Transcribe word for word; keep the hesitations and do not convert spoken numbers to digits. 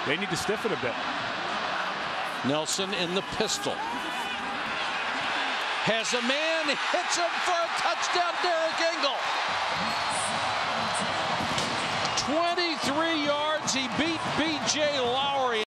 They need to stiffen a bit. Nelson in the pistol. Has a man, hits him for a touchdown, Derrick Engel. twenty-three yards, he beat B J Lowry.